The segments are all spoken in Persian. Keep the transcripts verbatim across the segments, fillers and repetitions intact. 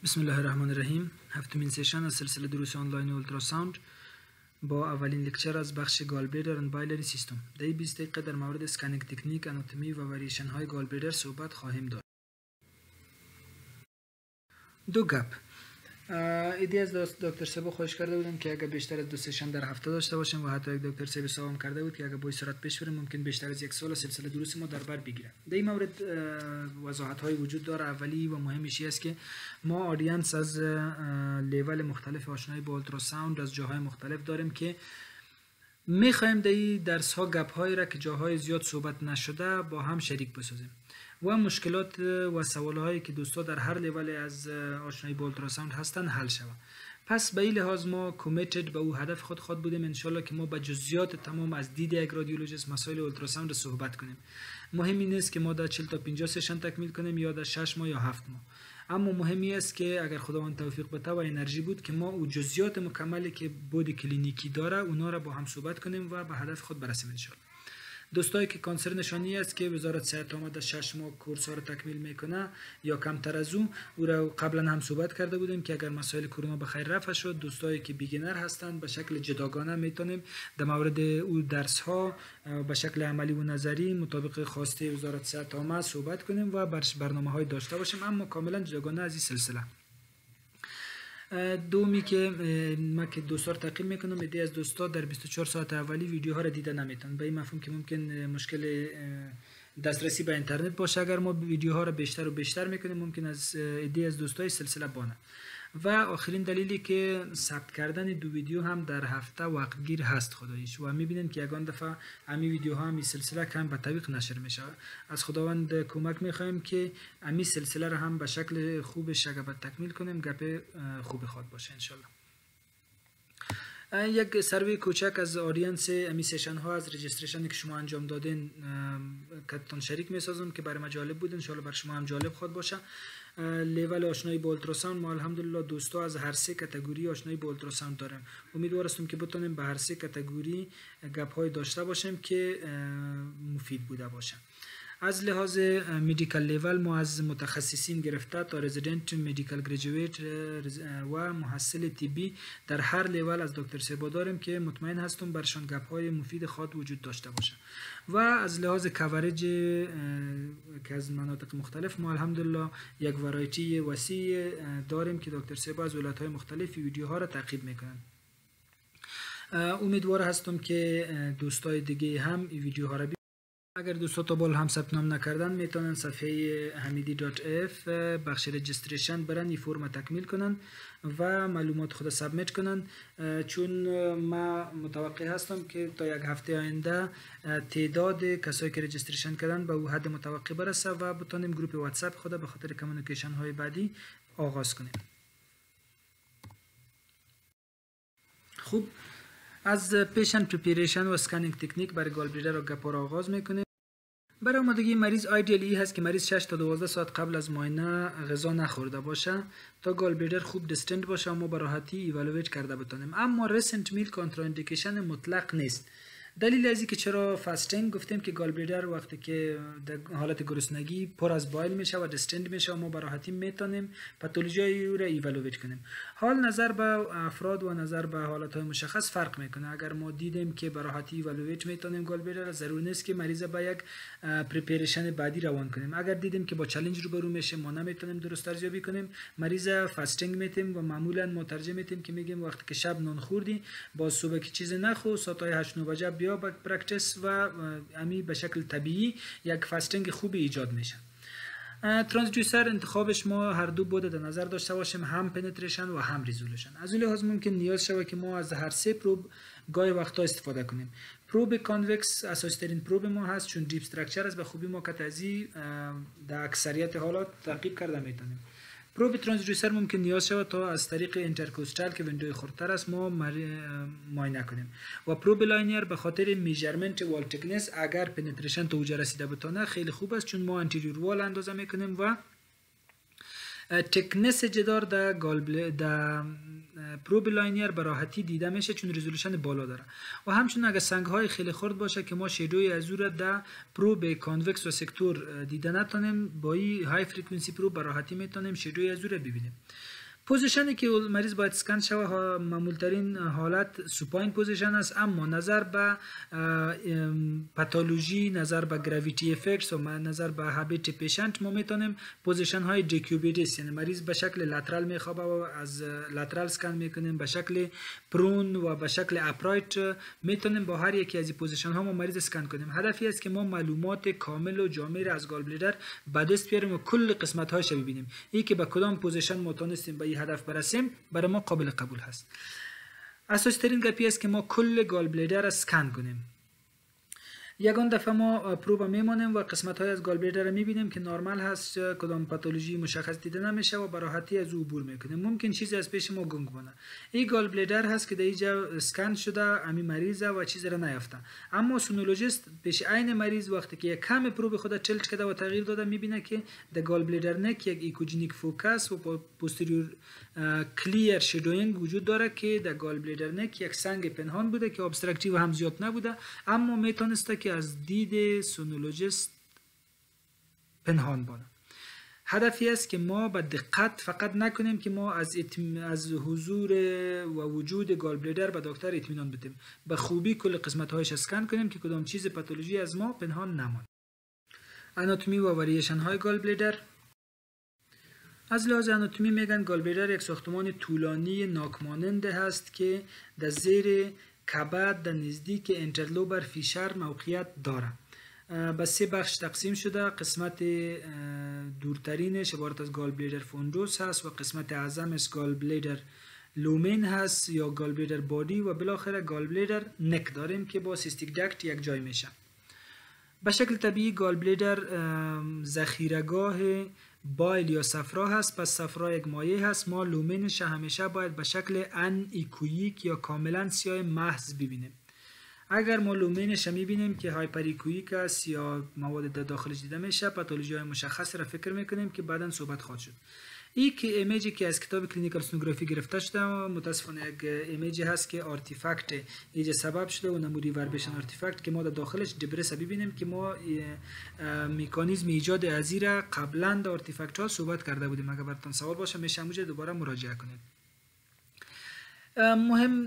بسم الله الرحمن الرحیم. هفتمین سشن از سلسله دروس آنلاین اولتراساوند با اولین لکچر از بخش گالبلیدر اند بایلری سیستم. در این بیست دقیقه در مورد اسکنینگ تکنیک، آناتومی و وریشن های گالبلیدر صحبت خواهیم داشت. دو گپ. ایدی از دکتر سبا خواهش کرده بودم که اگر بیشتر از دو سشن در هفته داشته باشیم و حتی یک دکتر سبا سوام کرده بود که اگر با سرعت پیش بریم ممکن بیشتر از یک سال سلسله دروس ما در بر بگیره. در این مورد وضاحت های وجود داره. اولی و مهمش است که ما آدینس از لیول مختلف آشنایی با اولتراساوند از جاهای مختلف داریم که میخوایم در این درس ها گپ هایی را که جاهای زیاد صحبت نشده با هم شریک بسازیم و مشکلات و سوال هایی که دوستا در هر لیول از آشنایی با اولتراساوند هستن حل شود. پس به این لحاظ ما کمیتد به او هدف خود خود بودیم انشالله که ما به جزئیات تمام از دید یک رادیولوژیست مسائل اولتراساوند صحبت کنیم. مهم این است که ما در چهل تا پنجاه سشن تکمیل کنیم یا در شش ماه یا هفت ماه. اما مهمی است که اگر خداوند توفیق بده و انرژی بود که ما او جزئیات مکملی که بود کلینیکی داره اونا را با هم صحبت کنیم و به هدف خود برسیم انشالله. دوستایی که کانسر نشانی است که وزارت صحت آمده شش ماه کورس ها را تکمیل میکنه یا کمتر از او او را قبلا هم صحبت کرده بودیم که اگر مسائل کرونا به خیر رفع شد، دوستایی که بیگینر هستند به شکل جداگانه میتونیم در مورد او درس ها به شکل عملی و نظری مطابق خواسته وزارت صحت آمده صحبت کنیم و برنامه های داشته باشیم، اما کاملا جداگانه از این سلسله. دومی که ما که دوستا رو تعقیب میکنم، ایده از دوستا در بیست و چهار ساعت اولی ویدیوها رو دیده نمیتونن. به این مفهوم که ممکن مشکل دسترسی به اینترنت باشه. اگر ما ویدیوها رو بیشتر و بیشتر میکنیم ممکن از ایده از دوستای سلسله بانه. و آخرین دلیلی که ثبت کردن دو ویدیو هم در هفته وقت گیر هست خداییش و میبینین که یگان دفعه امی ویدیوها هم این سلسله کم به طریق نشر میشه. از خداوند کمک میخوایم که امی سلسله رو هم به شکل خوبش اگر تکمیل کنیم گپ خوب خواد باشه انشالله. یک سروی کوچک از آدینس امی سشن ها از رجیستریشن که شما انجام دادین کتتان شریک میسازم که برای ما جالب بود، انشالله بر شما هم جالب خود باشه. لیول آشنایی با اولتراساوند ما الحمدلله دوستا از هر سه کاتگوری آشنایی با اولتراساوند داریم. امیدوارم که بتونیم به هر سه کاتگوری گپ های داشته باشیم که مفید بوده باشه. از لحاظ مدیکال لیول ما از متخصصین گرفته تا رزیدنت، مدیکال گریجویت و محصل طبی در هر لیول از دکتر سبا داریم که مطمئن هستم برشان گپ های مفید خود وجود داشته باشه. و از لحاظ کوریج که از مناطق مختلف ما الحمدلله یک ورایتی وسیع داریم که دکتر سبا از ولایت های مختلف ویدیوها را تعقیب میکنن. امیدوار هستم که دوستای دیگه هم این ویدیوها را اگر دوستا تا بال هم ثبت نام نکردن میتونن صفحه حمیدی دات اف بخش رجیستریشن برن این فرم تکمیل کنن و معلومات خود سابمیت کنن، چون ما متوقع هستم که تا یک هفته آینده تعداد کسایی که رجیستریشن کردن به او حد متوقع برسه و بتونیم گروپ واتساپ خود به خاطر کمیونیکیشن های بعدی آغاز کنیم. خوب، از پیشنت پریپریشن و اسکنینگ تکنیک برای گالبلیدر و گپا را آغاز میکنیم. برای آمادگی مریض ایدئالی هست که مریض شش تا دوازده ساعت قبل از معاینه غذا نخورده باشه تا گالبلیدر خوب دستند باشه و ما به راحتی ایوالویت کرده بتونیم. اما ریسنت میل کانتراندیکیشن مطلق نیست. دلیل از اینکه چرا فاستینگ گفتیم که گالبلیدر وقتی که در حالت گرسنگی پر از بایل میشه و دستند میشه و ما به راحتی میتونیم پاتولوژی او را ایوالویت کنیم. حال نظر به افراد و نظر به حالت های مشخص فرق میکنه. اگر ما دیدیم که به راحتی ایوالویت میتونیم گالبلیدر، ضرور نیست که مریض به یک پریپریشن بعدی روان کنیم. اگر دیدیم که با چالش روبرو میشه ما نمیتونیم درست ارزیابی کنیم، مریض فاستینگ میتیم و معمولا ما ترجیح میتیم که میگیم وقتی که شب نان خوردی با صبح کی چیز نخور، ساعت هشت نه بجه بیا با پرکتیس و امی به شکل طبیعی یک فاستینگ خوبی ایجاد میشه. ترانسدیوسر انتخابش ما هر دو بوده در نظر داشته باشیم، هم پنتریشن و هم ریزولوشن. از اون لحاظ ممکن نیاز شوه که ما از هر سه پروب گاهی وقتا استفاده کنیم. پروب کانوکس اساسی ترین پروب ما هست چون دیپ استراکچر است، به خوبی ما کتازی در اکثریت حالات تعقیب کرده میتونیم. پروب ترانسدیوسر ممکن نیاز شود تا از طریق اینترکوستال که ویندوی خردتر است ما معاینه کنیم و پروب لاینیر به خاطر میجرمنت وال تکنس اگر پنتریشن تا اوجا رسیده بتونه خیلی خوب است چون ما انتیریور وال اندازه میکنیم و تکنس جدار در گالبل در پروب لاینیر به راحتی دیده میشه چون رزولوشن بالا داره و همچنین اگر سنگ های خیلی خرد باشه که ما شیدوی از او را در پروب کانوکس و سکتور دیده نتونیم، با این های فریکونسی پروب به راحتی میتونیم شیدوی از او را ببینیم. پوزیشنی که مریض باید اسکن شوه معمولترین حالت سوپاین پوزیشن است، اما نظر به پاتولوژی، نظر به گراویتی افکتس و نظر به هابیت پیشنت ما میتونیم پوزیشن های دیکیوبیدیس، یعنی مریض به شکل لترال میخوابه و از لترال اسکن میکنیم، به شکل پرون و به شکل اپرایت میتونیم با هر یکی از این پوزیشن ها ما مریض اسکن کنیم. هدفی است که ما معلومات کامل و جامع را از گال بلیدر به دست بیاریم و کل قسمت هاش ببینیم. این که به کدام پوزیشن ما تونستیم به هدف برسیم برای ما قابل قبول هست. اساسی ترین گپی است که ما کل گال بلیدر را اسکن کنیم. یگان دفعه ما پروب میمونیم و قسمت های از گال بلیدر را میبینیم که نرمال هست، کدام پاتولوژی مشخص دیده نمیشه و به راحتی از او عبور میکنیم. ممکن چیزی از پیش ما گنگ بونه. این گال بلیدر هست که در اینجا اسکن شده، امی مریضه و چیزی را نیافته، اما سونولوژیست پیش عین مریض وقتی که یک کم پروب خود چلچ کرده و تغییر داده میبینه که در گال بلیدر نک یک ایکوجینیک فوکس و پوستریور کلیر شادوینگ وجود داره که در گال بلیدر نک یک سنگ پنهان بوده که ابستراکتیو هم زیاد نبوده، اما میتونسته که از دید سونولوژیست پنهان بانه. هدفی است که ما به دقت فقط نکنیم که ما از اتم... از حضور و وجود گال بلیدر به دکتر اطمینان بدیم، به خوبی کل قسمت هایش اسکن کنیم که کدام چیز پاتولوژی از ما پنهان نماند. آناتومی و واریشن های گال بلیدر. از لحاظ آناتومی میگن گال بلیدر یک ساختمان طولانی ناکماننده هست که در زیر کبد در نزدیک انترلوبر فیشر موقعیت داره. به سه بخش تقسیم شده. قسمت دورترینش عبارت از گال بلیدر فوندوس هست و قسمت اعظمش گال بلیدر لومین هست یا گال بلیدر بادی و بالاخره گال بلیدر نک داریم که با سیستیک دکت یک جای میشه. به شکل طبیعی گال بلیدر ذخیره‌گاه بایل یا صفرا هست، پس صفرا یک مایع هست. ما لومینش همیشه باید به شکل ان ایکویک یا کاملا سیاه محض ببینیم. اگر ما لومینش میبینیم که هایپریکویک است یا مواد در داخلش دیده میشه، پاتولوژی های مشخص را فکر میکنیم که بعدا صحبت خواهد شد. این که ایمیجی که از کتاب کلینیکال سونوگرافی گرفته شده متاسفانه یک ایمیجی هست که آرتیفکت ایجاد سبب شده و نمودی وربشن آرتیفکت که ما در داخلش دبرس ببینیم که ما مکانیزم ایجاد ازی را قبلا در آرتیفکت ها صحبت کرده بودیم. اگر براتون سوال باشه میشه همونجا دوباره مراجعه کنید. مهم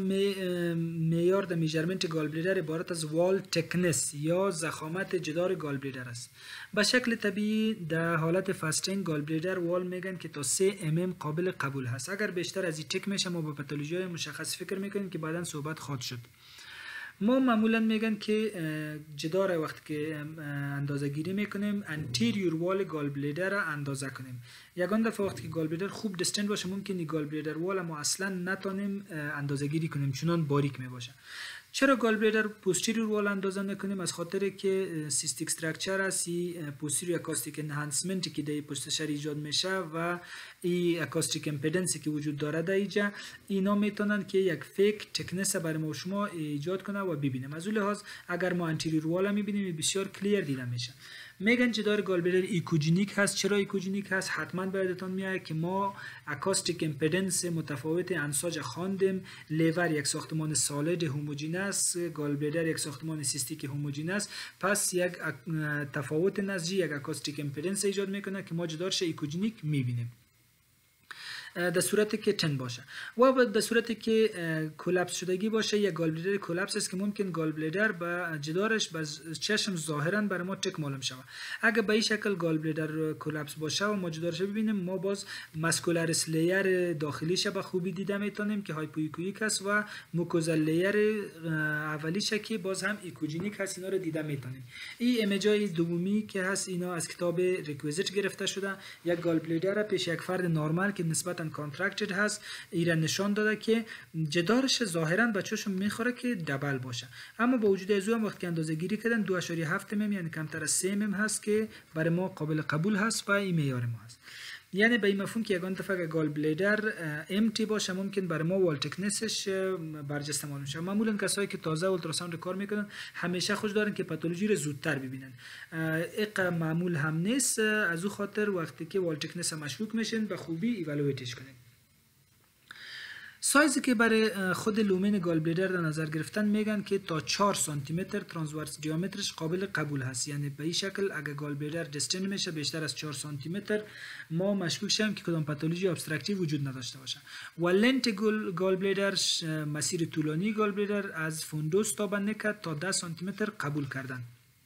معیار در میجرمنت گال بلیدر عبارت از وال تکنس یا ضخامت جدار گال بلیدر است. به شکل طبیعی در حالت فاستینگ گال بلیدر وال میگن که تا سه ام ام قابل قبول هست. اگر بیشتر از این تک میشه ما با پاتولوژی های مشخص فکر میکنیم که بعدا صحبت خواهد شد. ما معمولا میگن که جدار وقتی که اندازه گیری میکنیم انتیریور وال گال بلیدر را اندازه کنیم. یگان دفعه وقتی که گال بلیدر خوب دستند باشه ممکنه گال بلیدر وال ما اصلا نتونیم اندازه گیری کنیم چونان باریک میباشه. چرا گال بلیدر پوستیریور وال اندازه نکنیم؟ از خاطر که سیستیک استراکچر است، پوستیریور اکاستیک انهانسمنتی که در پشت سر ایجاد میشه و ای اکاستیک امپیدنسی که وجود داره در اینجا، اینا میتونن که یک فیک تکنس برای ما شما ایجاد کنه و ببینیم. از اون لحاظ اگر ما انتیریور وال میبینیم بسیار کلیر دیده میشه. میگن جدار گال بلیدر ایکوجینیک هست. چرا ایکوجینیک هست؟ حتما بایدتون میاد که ما اکاستیک امپیدنس متفاوت انساج خواندیم. لیور یک ساختمان سالد هوموجینس، گال بلیدر یک ساختمان سیستیک هوموجینس، پس یک تفاوت نسجی یک اکاستیک امپیدنس ایجاد میکنه که ما جدارش ایکوجینیک میبینیم در صورتی که تن باشه. و در صورتی که کلاپس شدگی باشه یا گال بلیدر کلاپس است که ممکن گال بلیدر با جدارش با چشم ظاهرا برای ما تک معلوم شود. اگر به این شکل گال بلیدر کلاپس باشه و ما جدارش ببینیم ما باز ماسکولارس لیر داخلیش به خوبی دیده میتونیم که هایپوایکویک است و موکوزال لیر اولیش که باز هم ایکوجینیک هست. اینا رو دیده میتونیم. این ایمیجای دومی که هست اینا از کتاب ریکویزیت گرفته شده. یک گال بلیدر پیش یک فرد نرمال که نسبتا کانترکتد هست ایران نشان داده که جدارش ظاهرا بچه‌شون میخوره که دبل باشه، اما با وجود از اون وقت که اندازه گیری کردن دو اشاریه هفت ام یعنی کمتر از سه ام هست که برای ما قابل قبول هست و این معیار ما هست. یعنی به این مفهوم که یگان دفعه گال بلیدر امتی باشه ممکن برای ما وال تکنسش برجسته معلوم شه. معمولا کسایی که تازه اولتراساوند کار میکنن همیشه خوش دارن که پاتولوژی رو زودتر ببینن. اق معمول هم نیست، از او خاطر وقتی که وال تکنس مشکوک میشن به خوبی ایوالویتش کنین. سایزی که برای خود لومن گال بلیدر در نظر گرفتن میگن که تا چهار سانتی متر ترانسورس دیامترش قابل قبول هست، یعنی به این شکل اگه گال بلیدر دستن میشه بیشتر از چهار سانتی متر ما مشکوک شیم که کدام پاتولوژی ابستراکتیو وجود نداشته باشه. و لنت گال بلیدر، مسیر طولانی گال بلیدر از فوندوس تا به نکت تا ده سانتی متر قبول کردن.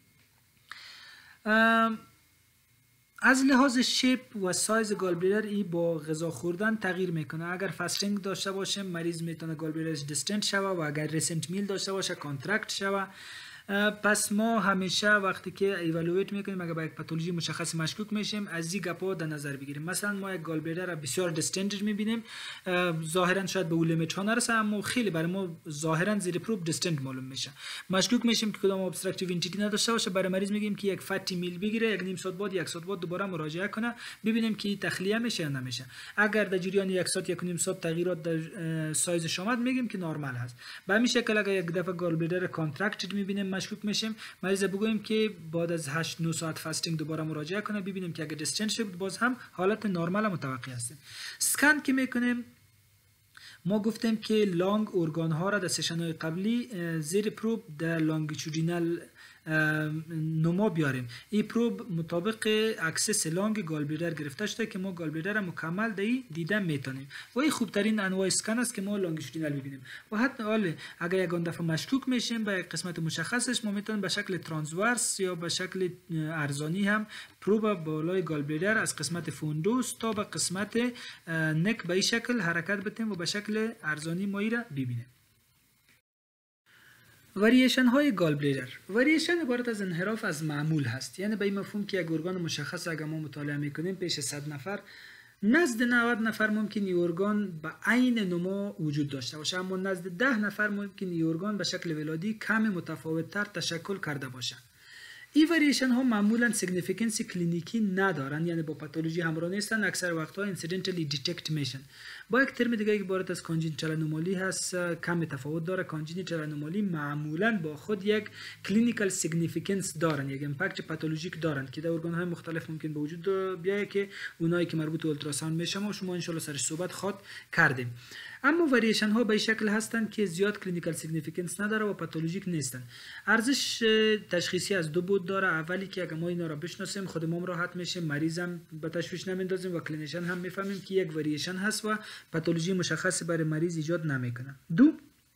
از لحاظ شیپ و سایز گال بلیدر ای با غذا خوردن تغییر میکنه. اگر فاستینگ داشته باشه مریض میتونه گال بلیدرش دیستنت شوه و اگر ریسنت میل داشته باشه کانترکت شوه. پس ما همیشه وقتی که ایوالویت میکنیم اگر با یک پاتولوژی مشخص مشکوک میشیم از این گپا در نظر بگیریم. مثلا ما یک گال بلیدر بسیار دیستنت میبینیم، ظاهرا شاید به اون لیمیت ها نرسه اما خیلی برای ما ظاهرا زیر پروب دیستنت معلوم میشه، مشکوک میشیم که کدام ابستراکتیو انتیتی نداشته باشه. برای مریض میگیم که یک فتی میل بگیره، یک نیم ساعت بعد یک ساعت بعد دوباره مراجعه کنه ببینیم که تخلیه میشه یا نمیشه. اگر در جریان یک ساعت یک نیم ساعت تغییرات در سایزش اومد میگیم که نرمال هست. به همین شکل اگر یک دفعه گال بلیدر کانترکتد میبینیم مشکوک میشیم، مریض بگوییم که بعد از هشت نه ساعت فاستینگ دوباره مراجعه کنه ببینیم که اگه دیستنت شد باز هم حالت نرمال متوقع هستیم. اسکن که میکنیم ما گفتیم که لانگ ارگان ها را در سشن های قبلی زیر پروب در لانگیتودینال نما بیاریم. این پروب مطابق اکسس لانگ گال بلیدر گرفته شده که ما گال بلیدر مکمل دی دیدن میتونیم و این خوبترین انواع اسکن است که ما لانگیتودینال ببینیم. و حتی حالا اگر یگان دفعه مشکوک میشیم به قسمت مشخصش ما میتونیم به شکل ترانسورس یا به شکل ارزانی هم پروب بالای گال بلیدر از قسمت فوندوس تا به قسمت نک به این شکل حرکت بدیم و به شکل ارزانی ما را ببینیم. وریشن های گال بلیدر، وریشن عبارت از انحراف از معمول هست، یعنی به این مفهوم که یک ارگان مشخص اگر ما مطالعه میکنیم پیش صد نفر نزد نود نفر ممکن این ارگان به عین نما وجود داشته باشه اما نزد ده نفر ممکن این ارگان به شکل ولادی کم متفاوت تر تشکل کرده باشه. این وریشن ها معمولا سیگنیفیکنس کلینیکی ندارن، یعنی با پاتولوژی همراه نیستن، اکثر وقتها اینسیدنتلی دیتکت میشن. با یک ترم دیگه که عبارت از کانجنیتال انومالی هست کم تفاوت داره. کانجنیتال انومالی معمولا با خود یک کلینیکال سیگنیفیکنس دارن، یک امپکت پاتولوژیک دارن که در ارگان های مختلف ممکن به وجود بیایه که اونایی که مربوط به اولتراساوند میشه ما شما ان شاء الله سرش صحبت خواد کردیم. اما وریشن ها به شکل هستند که زیاد کلینیکال سیگنیفیکنس نداره و پاتولوژیک نیستن. ارزش تشخیصی از دو بود داره. اولی که اگه ما اینا را بشناسیم خودمون راحت میشیم، مریضم به تشویش نمیندازیم و کلینیشن هم میفهمیم که یک وریشن هست و پاتولوژی مشخصی برای مریض ایجاد نمیکنه. دو،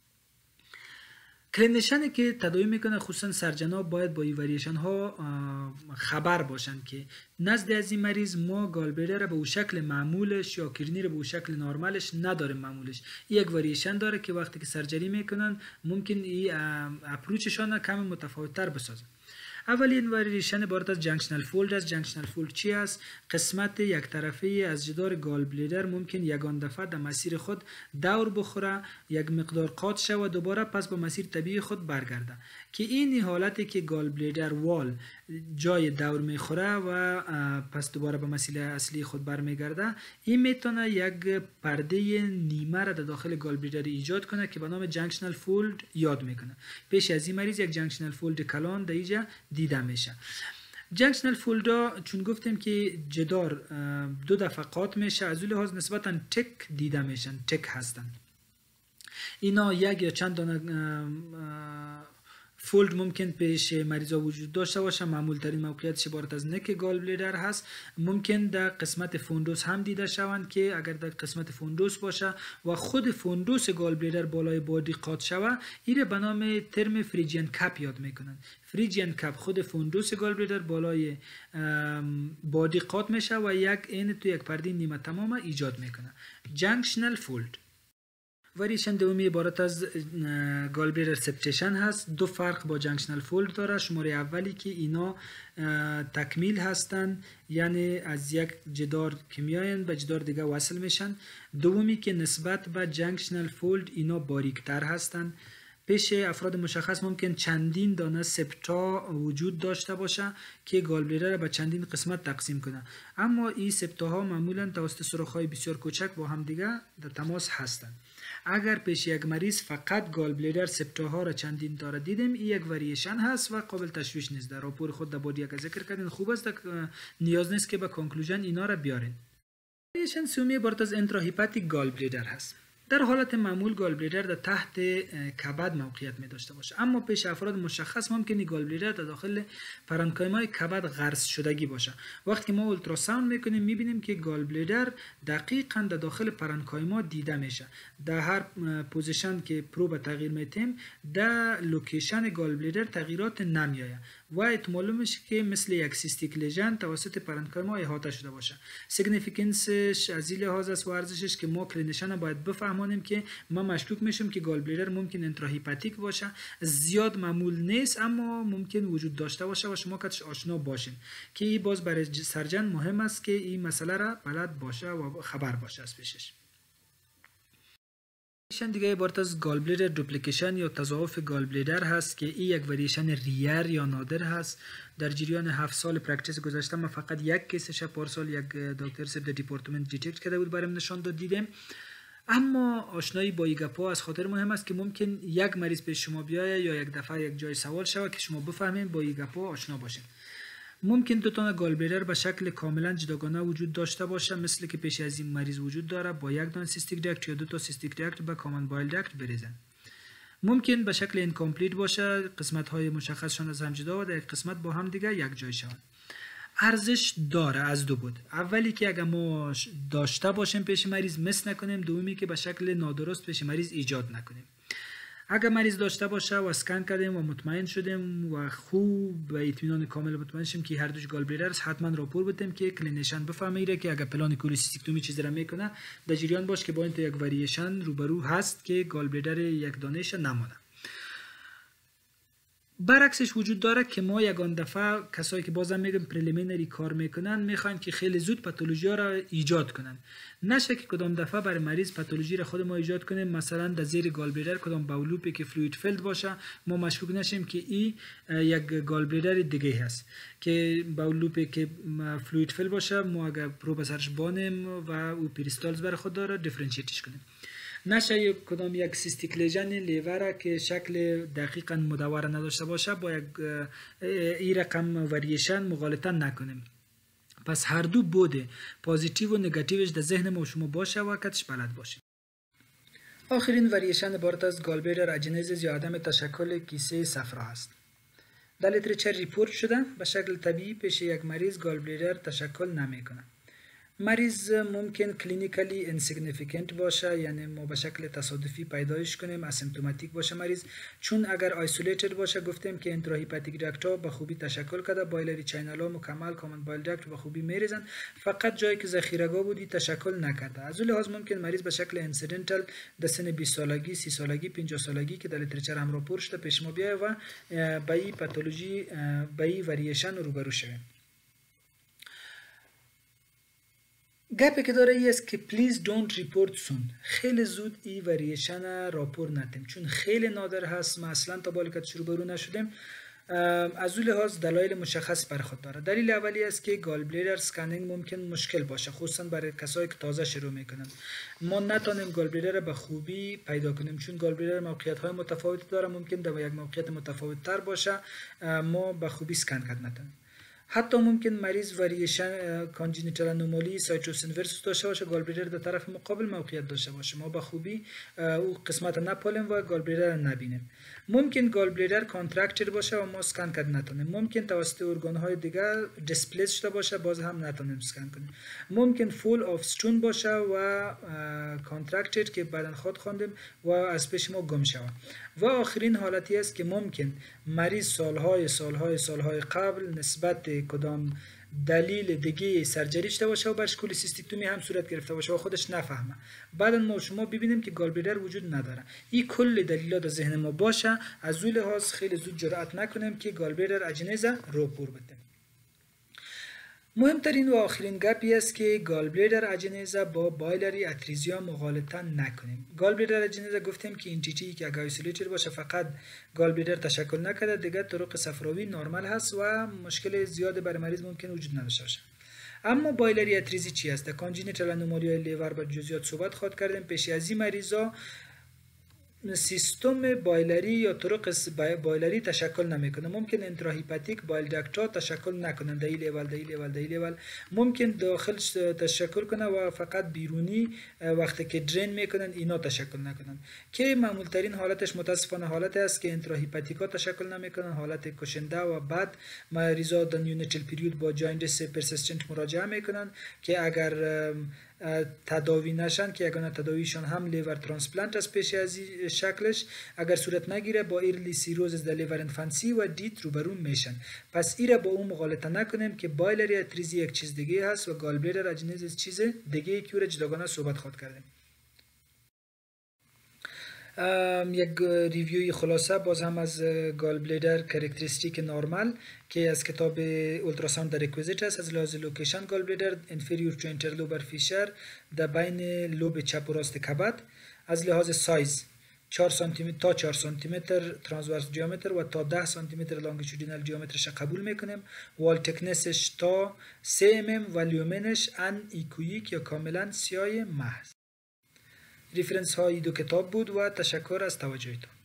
کلینیشنی که تداوی میکنه خصوصا سرجنا باید با این وریشن ها خبر باشن که نزد از این مریض ما گال بلیدر به او شکل معمولش یا کرنی رو به او شکل نرمالش نداره. معمولش یک وریشن داره که وقتی که سرجری میکنن ممکن این اپروچشان کم متفاوت تر بسازن. اولین وریشن عبارت از جنکشنال فولد است. جنکشنال فولد چی است؟ قسمت یک طرفه از جدار گال بلیدر ممکن یگان دفعه در مسیر خود دور بخوره، یک مقدار قاط شود و دوباره پس به مسیر طبیعی خود برگرده که این حالتی که گال بلیدر وال جای دور میخوره و پس دوباره به مسیر اصلی خود برمیگرده، این میتونه یک پرده نیمه را در داخل گال بلیدر ایجاد کنه که به نام جنکشنال فولد یاد میکنه. پیش از این مریض یک جنکشنال فولد کلان در اینجا دیده میشه. جنکشنال فولدا چون گفتیم که جدار دو دفعه قاط میشه از اون لحاظ نسبتا تک دیده میشن، تک هستن. اینا یک یا چند دانه فولد ممکن پیش مریضا وجود داشته باشه. معمول ترین موقعیتش عبارت از نک گال بلیدر هست. ممکن در قسمت فوندوس هم دیده شوند که اگر در قسمت فوندوس باشه و خود فوندوس گال بلیدر بالای بادی قاط شوه این به نام ترم فریجین کپ یاد میکنن. فریجین کپ خود فوندوس گال بلیدر بالای بادی قاط میشه و یک این تو یک پرده نیمه تمام ایجاد میکنه. جنکشنال فولد. وریشن دومی عبارت از گال بلیدر سپتیشن هست. دو فرق با جنکشنال فولد داره. شماره اولی که اینا تکمیل هستن، یعنی از یک جدار که میاین به جدار دیگه وصل میشن. دومی که نسبت به جنکشنال فولد اینا باریکتر هستن. پیش افراد مشخص ممکن چندین دانه سپتا وجود داشته باشه که گال بلیدر به چندین قسمت تقسیم کنه، اما این سپتاها معمولا توسط سوراخ‌های بسیار کوچک با هم دیگه در تماس هستند. اگر پیش یک مریض فقط گال بلیدر سپتاها را چندین داره دیدیم، این یک وریشن هست و قابل تشویش نیست. در راپور خود در بادی یک ذکر کردین خوب است، نیاز نیست که به کنکلوژن اینا را بیارین. وریشن سومی عبارت از انتراهیپاتیک گال بلیدر هست. در حالت معمول گال بلیدر در تحت کبد موقعیت می داشته باشه، اما پیش افراد مشخص ممکنه گال بلیدر در داخل پرانکایمای کبد غرس شدگی باشه. وقتی که ما اولتراساوند میکنیم میبینیم که گال بلیدر دقیقاً در داخل پرانکایما دیده میشه. در هر پوزیشن که پروب تغییر میتیم در لوکیشن گال بلیدر تغییرات نمیایه و احتمال میشه که مثل یک سیستیک لیژن توسط پرانکایما احاطه شده باشه. سیگنیفیکنسش از این لحاظ است و ارزشش که ما کلینیشن باید بفهمانیم که ما مشکوک میشیم که گال بلیدر ممکن انتراهیپاتیک باشه، زیاد معمول نیست اما ممکن وجود داشته باشه و شما کاتش آشنا باشین که این باز برای سرجن مهم است که این مسئله را بلد باشه و خبر باشه از پیشش. دیگه عبارت از گال بلیدر دوپلیکیشن یا تضاعف گال بلیدر هست که این یک وریشن ریر یا نادر هست. در جریان هفت سال پرکتیس گذاشته من فقط یک کیسش پارسال یک دکتر سب در دیپارتمنت دیتکت کرده بود برام نشان داد دیدم. اما آشنایی با این گپا از خاطر مهم است که ممکن یک مریض به شما بیاید یا یک دفعه یک جای سوال شود که شما بفهمین با این گپا آشنا باشین. ممکن دو تا گال بلیدر به شکل کاملا جداگانه وجود داشته باشه، مثل که پیش از این مریض وجود داره با یک دانه سیستیک داکت یا دو تا سیستیک داکت به کامن بایل داکت بریزن. ممکن به شکل اینکامپلیت باشه، قسمت های مشخصشان از هم جدا و در یک قسمت با هم دیگه یک جای شون. ارزش داره از دو بود. اولی که اگر ما داشته باشیم پیش مریض مس نکنیم، دومی که به شکل نادرست پیش مریض ایجاد نکنیم. اگر مریض داشته باشه و اسکن کردیم و مطمئن شدیم و خوب و اطمینان کامل مطمئن شدیم که هر دوش گال بلیدر است، حتما راپور بدیم که کلینیشن بفهمه که اگر پلان کولیسیستیکتومی چیزی را میکنه در جریان باش که با این یک وریشن روبرو هست که گال بلیدر یک دانش نمونه. برعکسش وجود داره که ما یگان دفعه کسایی که بازم میگم پریلیمینری کار میکنن میخوان که خیلی زود پاتولوژی را ایجاد کنن، نشه که کدام دفعه برای مریض پاتولوژی را خود ما ایجاد کنیم. مثلا در زیر گال بلیدر کدام باولوپی که فلوید فیلد باشه ما مشکوک نشیم که این یک گال بلیدر دیگه هست که باولوپی که فلوید فیلد باشه ما اگر پروب سرش بانیم و او پیریستالز برای خود داره دیفرنشیتش کنیم. نشه کدام یک سیستیک لیژن لیور که شکل دقیقاً مدور نداشته باشه با یک این رقم وریشن مغالطه نکنیم. پس هر دو بوده پوزیتیو و نگاتیوش در ذهن ما شما باشه و کتش بلد باشه. آخرین وریشن عبارت از گال بلیدر اجنزیز یا عدم تشکل کیسه صفرا است. در لیترچر ریپورت شده به شکل طبیعی پیش یک مریض گال بلیدر تشکل نمیکنه. مریض ممکن کلینیکلی انسیگنیفیکنت باشه، یعنی ما به شکل تصادفی پیدایش کنیم، اسیمپتوماتیک باشه مریض، چون اگر آیسولیتد باشه گفتیم که انتراهیپاتیک داکت ها به خوبی تشکل کرده، بایلری چینل ها مکمل کامن بایل داکت به خوبی میریزن، فقط جایی که ذخیره‌گاه بودی تشکل نکرده. از اون لحاظ ممکن مریض به شکل انسیدنتال در سن بیست سالگی، سی سالگی، پنجاه سالگی که در لیترچر هم راپور شده پیش ما بیاید و با این پاتولوژی با این وریشن روبرو شویم. گپی که داره ای است که پلیز دونت ریپورت سون، خیلی زود این وریشن راپور ندیم چون خیلی نادر هست. ما اصلا تا بالی که شروع برو نشدیم. از اون لحاظ دلایل مشخص بر خود داره. دلیل اولی است که گال بلیدر اسکنینگ ممکن مشکل باشه، خصوصا برای کسایی که تازه شروع میکنن. ما نتونیم گال بلیدر به خوبی پیدا کنیم چون گال بلیدر موقعیت های متفاوتی داره، ممکن در یک موقعیت متفاوت تر باشه، ما به خوبی اسکن کرد نتونیم. حتی ممکن مریض وریشن کانجنیتال انومالی سایتوس اینورس داشته باشه، گال بلیدر در طرف مقابل موقعیت داشته باشه، ما به خوبی او قسمت نپالیم و گال بلیدر نبینیم. ممکن گال بلیدر کانترکتد باشه و ما اسکن کرد نتونیم. ممکن توسط ارگان های دیگه دیسپلیس شده باشه، باز هم نتونیم اسکن کنیم. ممکن فول آف ستون باشه و کانترکتد که بعدن خود خواندیم و از پیش ما گم شود. و آخرین حالتی است که ممکن مریض سالهای سالهای سالهای قبل نسبت کدام دلیل دیگه سرجری شده باشه و برش کولیسیستیکتومی هم صورت گرفته باشه و خودش نفهمه، بعدا ما شما ببینیم که گال بلیدر وجود نداره. این کل دلایل در ذهن ما باشه، از اون لحاظ خیلی زود جرأت نکنیم که گال بلیدر اجنزه راپور بدیم. مهمترین و آخرین گپی است که گال بلیدر اجنزه با بایلری اتریزیا مغالطه نکنیم. گال بلیدر اجنزه گفتیم که اینتیتی که اگه آیسولیتد باشه فقط گال بلیدر تشکل نکرده، دیگه طرق صفراوی نرمال هست و مشکل زیاد برای مریض ممکن وجود نداشته باشه. اما بایلری اتریزی چی است؟ کانجنیتال انومالی لیور با جزئیات صحبت خواهد کردیم. پیش از این مریضا سیستم بایلری یا طرق بایلری تشکل نمیکنه. ممکن انتراهیپاتیک بایل داکت ها تشکل نکنن، در این لیول در این لیول در این لیول ممکن داخل تشکل کنه و فقط بیرونی وقتی که درین میکنن اینا تشکل نکنن. که معمول ترین حالتش متاسفانه حالت است که انتراهیپاتیک ها تشکل نمیکنن، حالت کشنده، و بعد مریضا در نیونیتال پیریود با جاندیس پرسیستنت مراجعه میکنن که اگر تداوی نشن، که اگر تداویشان هم لیور ترانسپلانت است پیش از شکلش، اگر صورت نگیره با ایرلی سیروزز در لیور انفانسی و دیت روبرو میشن. پس ایره با اون مغالطه نکنیم که بایلری اتریزی یک چیز دیگه هست و گال بلیدر اجنیز چیز دیگه که رو جداگانه صحبت خود کردیم. یک ریویوی خلاصه باز هم از گال بلیدر کرکتریستیک نورمال که از کتاب اولتراساوند در ریکویزیت است. از لحاظ لوکیشن گال بلیدر انفریور تو انترلوبر فیشر در بین لوب چپ و راست کبد. از لحاظ سایز چهار سانتی متر تا چهار سانتی متر ترانسورس دیامتر و تا ده سانتی متر لانگیتودینال دیامترش قبول میکنیم. وال تکنسش تا سه ام ام و لیومنش ان ایکویک یا کاملا سیاه محض. ریفرنس های دو کتاب بود و تشکر از توجهتان.